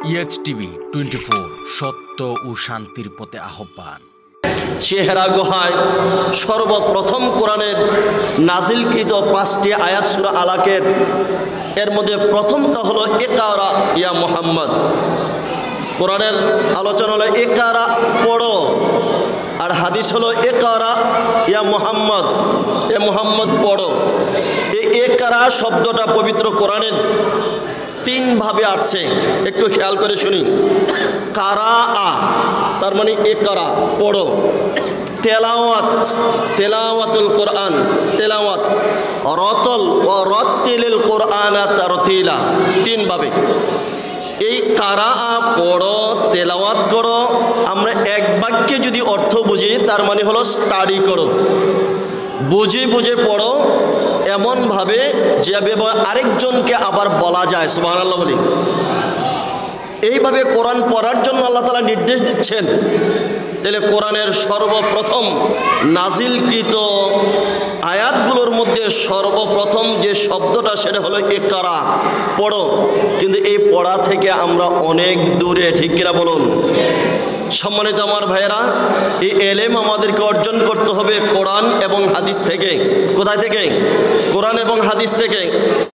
ইএচটিভি 24 সত্য ও শান্তির পথে আহ্বান। চেহারা গুহায় সর্বপ্রথম কোরআনের নাজিলকৃত 5টি আয়াত সূরা আলাকের এর মধ্যে প্রথমটা হলো ইকরা ইয়া মুহাম্মদ। কোরআনের আলোচনা হলো ইকরা পড়ো, আর হাদিস হলো ইকরা ইয়া মুহাম্মদ, এ মুহাম্মদ পড়ো। এই ইকরা শব্দটা পবিত্র কোরআনের 3 ভাবে আসছে, একটু খেয়াল করে শুনি। কারা তার মানে ইকরা পড়ো, তেলাওয়াত তেলাওয়াতুল কোরআন তেলাওয়াত, রতল ও রত্তিলিল কোরআনা তারতিলা, 3 ভাবে। এই কারা পড়ো তেলাওয়াত করো, আমরা এক বাক্যে যদি অর্থ বুঝি তার মানে হলো স্টাডি করো, বুঝে বুঝে পড়ো, এমনভাবে যেভাবে আরেকজনকে আবার বলা যায়। সুবহানাল্লাহ বলি। এইভাবে কোরআন পড়ার জন্য আল্লাহ তাআলা নির্দেশ দিচ্ছেন। তাহলে কোরআনের সর্বপ্রথম নাজিলকৃত আয়াতগুলোর মধ্যে সর্বপ্রথম যে শব্দটা সেটা হলো ইকরা, পড়ো। কিন্তু এই পড়া থেকে আমরা অনেক দূরে, ঠিক কিনা বলুন? সম্মানিত আমার ভাইয়েরা, এই এলেম আমাদেরকে অর্জন করতে হবে কোরআন এবং হাদিস থেকে। কোথায় থেকে? কোরআন এবং হাদিস থেকে।